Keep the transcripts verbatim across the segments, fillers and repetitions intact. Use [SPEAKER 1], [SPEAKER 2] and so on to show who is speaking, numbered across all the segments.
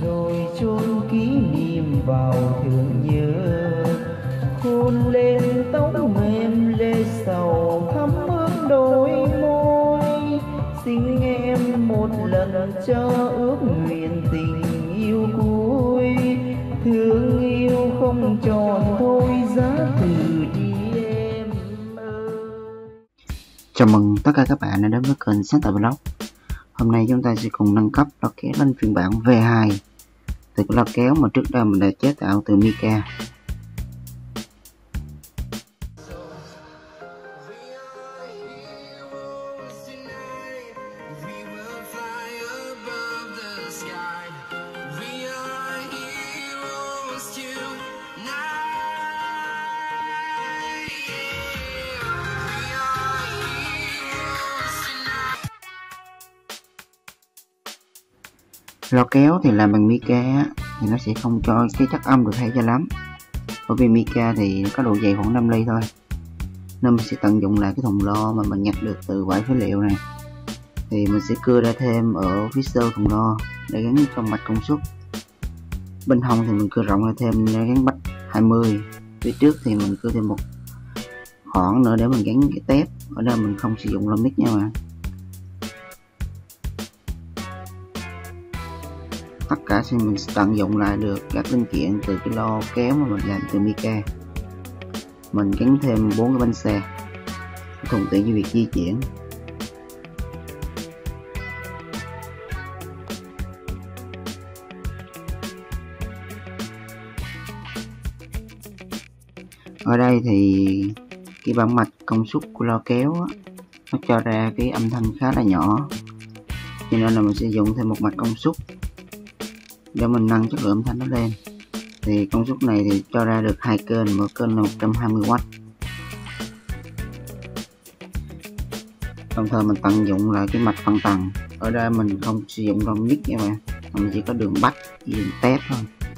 [SPEAKER 1] rồi chôn kỷ niệm vào thương nhớ, hôn lên tóc mềm lê sầu thắm ướt đôi môi, xin em một lần cho ước nguyện tình yêu cuối, thương yêu không tròn thôi giá từ đi em ơi.
[SPEAKER 2] Chào mừng tất cả các bạn đã đến với kênh Sáng Tạo Vlog. Hôm nay chúng ta sẽ cùng nâng cấp loa kéo lên phiên bản V hai từ cái loa kéo mà trước đây mình đã chế tạo từ Mica. Loa kéo thì làm bằng Mica thì nó sẽ không cho cái chất âm được hay cho lắm, bởi vì Mica thì có độ dày khoảng năm ly thôi, nên mình sẽ tận dụng lại cái thùng loa mà mình nhặt được từ vải phế liệu này, thì mình sẽ cưa ra thêm ở phía sau thùng loa để gắn trong mạch công suất. Bên hông thì mình cưa rộng ra thêm để gắn bách hai mươi, phía trước thì mình cưa thêm một khoảng nữa để mình gắn cái tép. Ở đây mình không sử dụng loa mic nha mà. Tất cả thì mình sẽ tận dụng lại được các linh kiện từ cái loa kéo mà mình làm từ Mica. Mình gắn thêm bốn cái bánh xe thuận tiện cho việc di chuyển. Ở đây thì cái bản mạch công suất của loa kéo á, nó cho ra cái âm thanh khá là nhỏ, cho nên là mình sẽ dùng thêm một mạch công suất để mình nâng chất lượng âm thanh nó lên. Thì công suất này thì cho ra được hai kênh, mỗi kênh là một trăm hai mươi oát. Đồng thời mình tận dụng lại cái mạch phân tầng. Ở đây mình không sử dụng loa mic nha bạn, mình chỉ có đường bắt với đường tép thôi.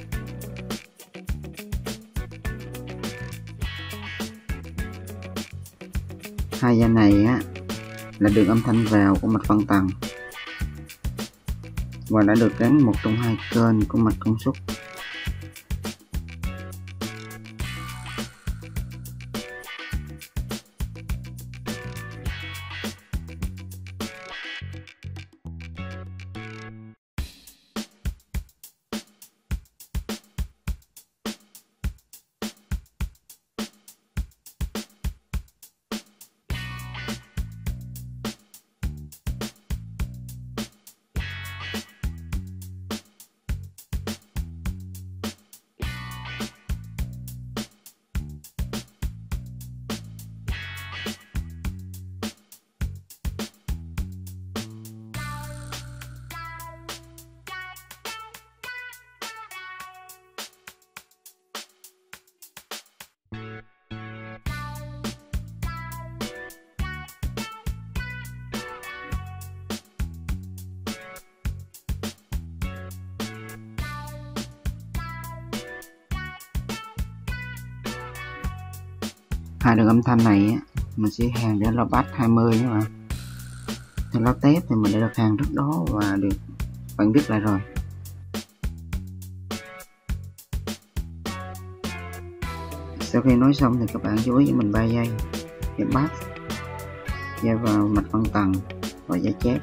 [SPEAKER 2] Hai dây này á là đường âm thanh vào của mạch phân tầng và đã được gắn một trong hai kênh của mạch công suất. Hai đường âm thanh này á, mình sẽ hàng để loa bass hai mươi nữa mà. Thì loa tép thì mình đã được hàng trước đó và được bạn biết lại rồi. Sau khi nói xong thì các bạn chú ý với mình ba dây, dây bass, dây vào mạch phân tầng và dây chép.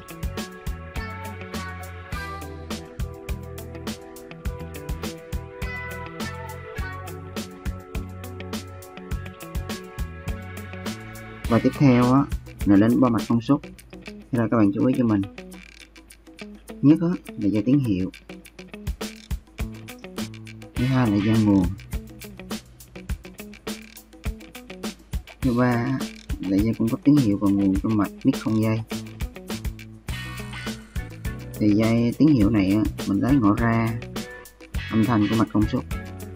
[SPEAKER 2] Và tiếp theo á là đến bo mạch công suất. Thế là các bạn chú ý cho mình. Nhất á là dây tín hiệu, thứ hai là dây nguồn, thứ ba là dây cung cấp tín hiệu và nguồn cho mạch mic không dây. Thì dây tín hiệu này á, mình lấy ngõ ra âm thanh của mạch công suất.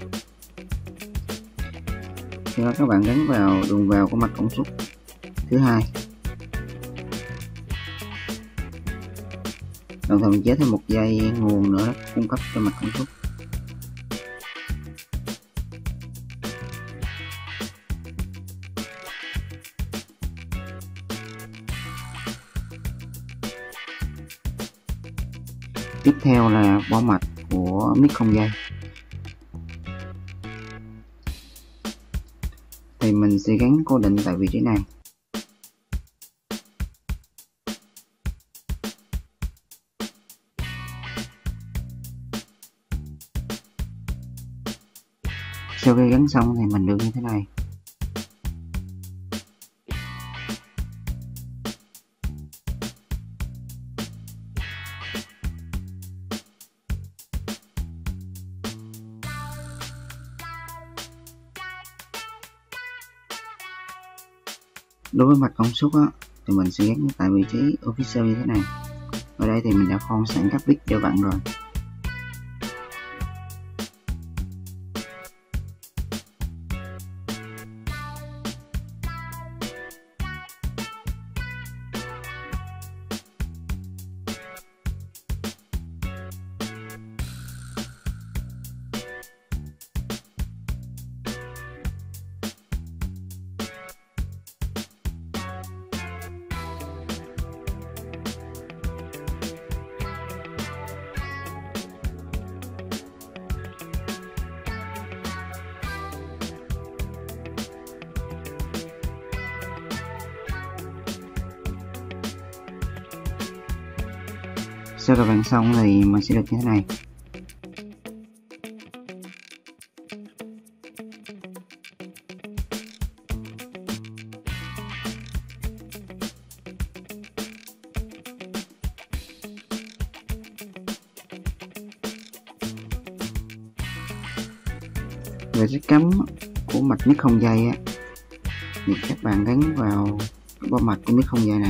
[SPEAKER 2] Thì các bạn gắn vào đường vào của mạch công suất thứ hai, đồng thời mình chế thêm một dây nguồn nữa cung cấp cho mạch công suất. Tiếp theo là bo mạch của mic không dây. Thì mình sẽ gắn cố định tại vị trí này. Sau khi gắn xong thì mình được như thế này. Đối với mạch công suất á, thì mình sẽ gắn tại vị trí official như thế này. Ở đây thì mình đã phong sẵn các bit cho bạn rồi. Sau các bạn xong thì mình sẽ được như thế này. Về cái cắm của mạch mic không dây á, thì các bạn gắn vào cái bo mạch của mic không dây này.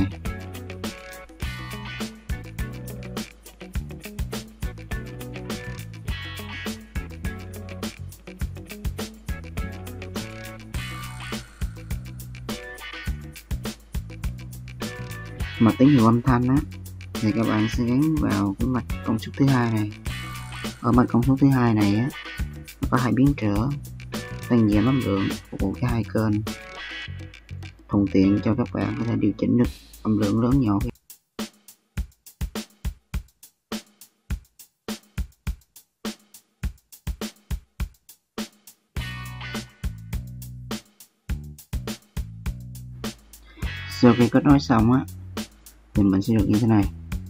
[SPEAKER 2] Mà tín hiệu âm thanh á thì các bạn sẽ gắn vào cái mạch công suất thứ hai này. Ở mạch công suất thứ hai này á, có hai biến trở tăng giảm âm lượng phục vụ cho hai kênh, thuận tiện cho các bạn có thể điều chỉnh được âm lượng lớn nhỏ. Sau khi kết nối xong á thì mình sẽ được như thế này.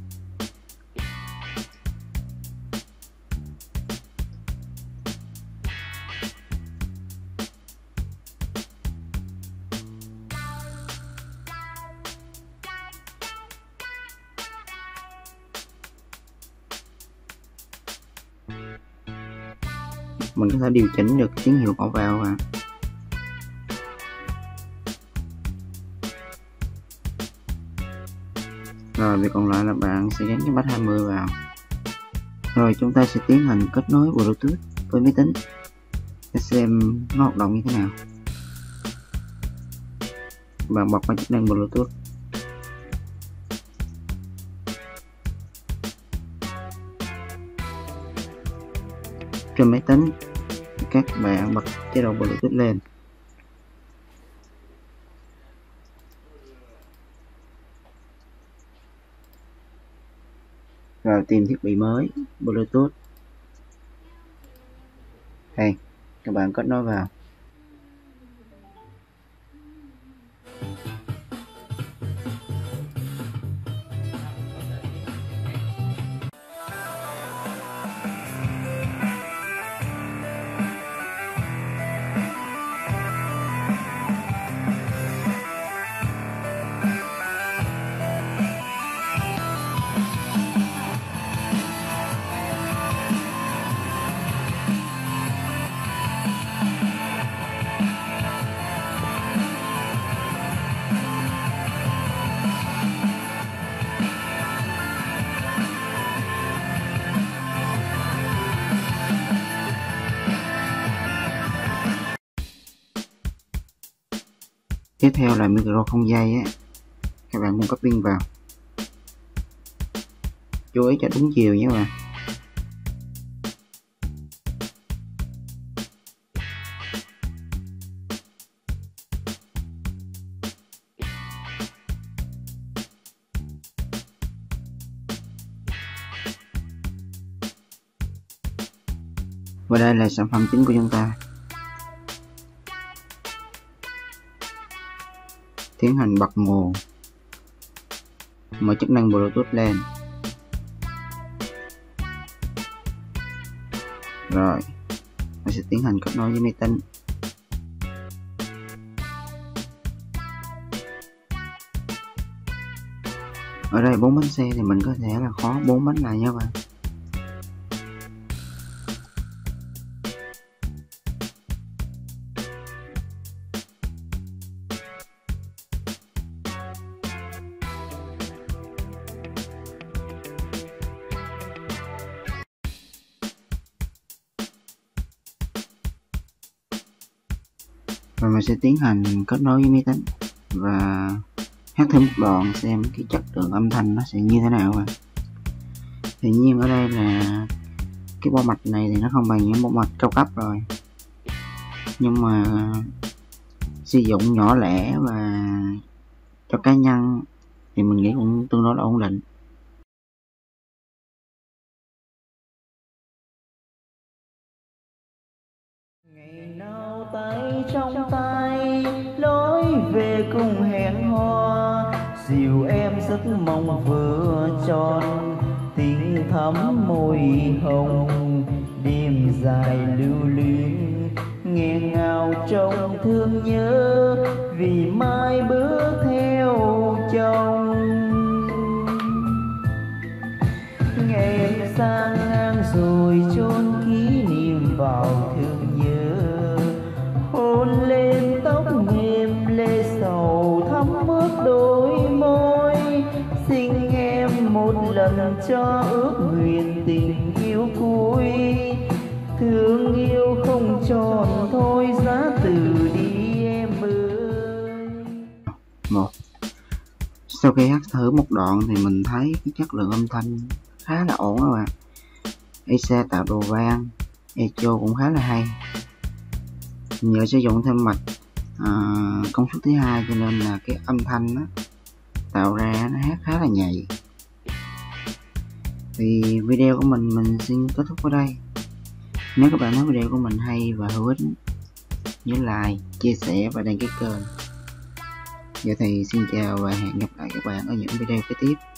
[SPEAKER 2] Mình có thể điều chỉnh được tín hiệu bỏ vào và rồi việc còn lại là bạn sẽ gắn cái bát hai mươi vào. Rồi chúng ta sẽ tiến hành kết nối Bluetooth với máy tính để xem nó hoạt động như thế nào. Bạn bật vào chức năng Bluetooth. Trên máy tính các bạn bật chế độ Bluetooth lên. Rồi tìm thiết bị mới Bluetooth. Đây, các bạn kết nối vào. Tiếp theo là micro không dây á, các bạn cung cấp pin vào. Chú ý cho đúng chiều nhé các bạn. Và đây là sản phẩm chính của chúng ta. Tiến hành bật nguồn, mở chức năng Bluetooth lên. Rồi, mình sẽ tiến hành kết nối với máy tính. Ở đây bốn bánh xe thì mình có thể là khóa bốn bánh lại nha bạn. Rồi mình sẽ tiến hành kết nối với máy tính và hát thêm một đoạn xem cái chất lượng âm thanh nó sẽ như thế nào bạn. Tuy nhiên ở đây là cái bo mạch này thì nó không bằng những bo mạch cao cấp rồi, nhưng mà sử dụng nhỏ lẻ và cho cá nhân thì mình nghĩ cũng tương đối là ổn định.
[SPEAKER 1] Ngày nào tay trong tay lối về cùng hẹn hò, dìu em giấc mong vừa tròn tình thắm môi hồng. Đêm dài lưu luyến nghe ngào trong thương nhớ, vì mai bước theo chồng. Ngày em sang ngang rồi chôn kỷ niệm vào thương nhớ, hôn lên tóc mềm lê sầu thắm ướt đôi môi. Xin em một lần cho ước nguyện tình yêu cuối, thương yêu không tròn thôi giá từ đi em ơi.
[SPEAKER 2] Một, sau khi hát thử một đoạn thì mình thấy cái chất lượng âm thanh khá là ổn các bạn. e xê tạo đồ vang, echo cũng khá là hay. Nhờ sử dụng thêm mạch à, công suất thứ hai cho nên là cái âm thanh đó, tạo ra nó hát khá là nhạy. Thì video của mình mình xin kết thúc ở đây. Nếu các bạn thấy video của mình hay và hữu ích, nhớ like, chia sẻ và đăng ký kênh. Giờ thì xin chào và hẹn gặp lại các bạn ở những video kế tiếp.